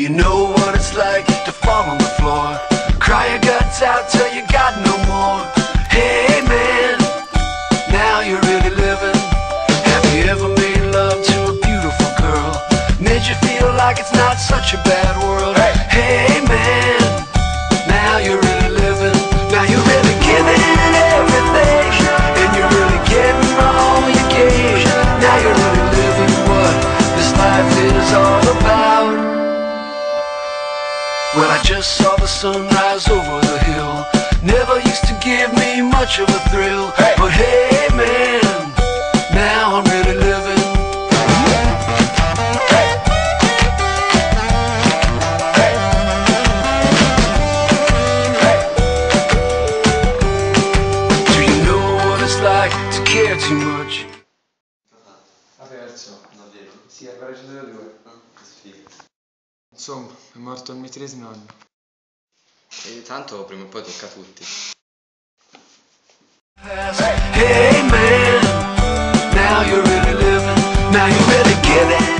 you know what it's like to fall on the floor? Cry your guts out till you got no more. Hey man, now you're really living. Have you ever made love to a beautiful girl? Made you feel like it's not such a bad world? Hey man, now you're really living. Now you're really giving everything, and you're really getting all you gave. Now you're really living what this life is all about. Well, I just saw the sun rise over the hill. Never used to give me much of a thrill, but hey man, now I'm really living. Do you know what it's like to care too much? Ha perso. Davvero? Sì, ha pareggiato da 2. Che sfiga. Insomma, è morto al mio 13° anno. E tanto prima o poi tocca a tutti. Hey man, now you're really living. Now you're really giving.